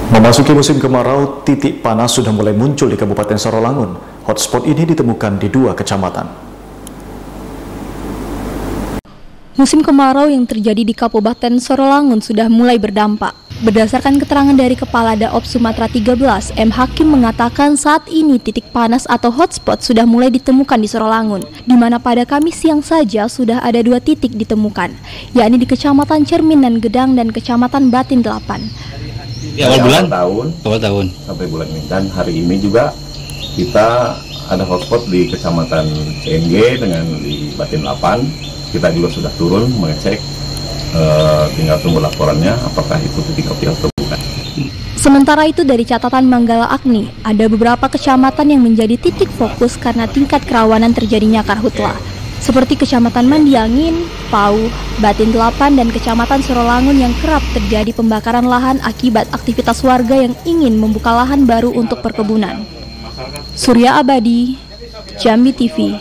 Memasuki musim kemarau, titik panas sudah mulai muncul di Kabupaten Sarawangun. Hotspot ini ditemukan di 2 kecamatan. Musim kemarau yang terjadi di Kabupaten Sarawangun sudah mulai berdampak. Berdasarkan keterangan dari Kepala Daop Sumatera 13, M. Hakim mengatakan saat ini titik panas atau hotspot sudah mulai ditemukan di Sarawangun, di mana pada Kamis siang saja sudah ada 2 titik ditemukan, yakni di Kecamatan Cerminan Gedang dan Kecamatan Batin 8. Di awal tahun sampai bulan ini, dan hari ini juga kita ada hotspot di Kecamatan CNG dengan di Batin 8. Kita juga sudah turun mengecek, tinggal tunggu laporannya apakah itu titik api atau bukan. Sementara itu dari catatan Manggala Agni, ada beberapa kecamatan yang menjadi titik fokus karena tingkat kerawanan terjadinya karhutla, seperti Kecamatan Mandiangin, Pau, Batin 8, dan Kecamatan Sarawangun yang kerap terjadi pembakaran lahan akibat aktivitas warga yang ingin membuka lahan baru untuk perkebunan. Surya Abadi, Jambi TV.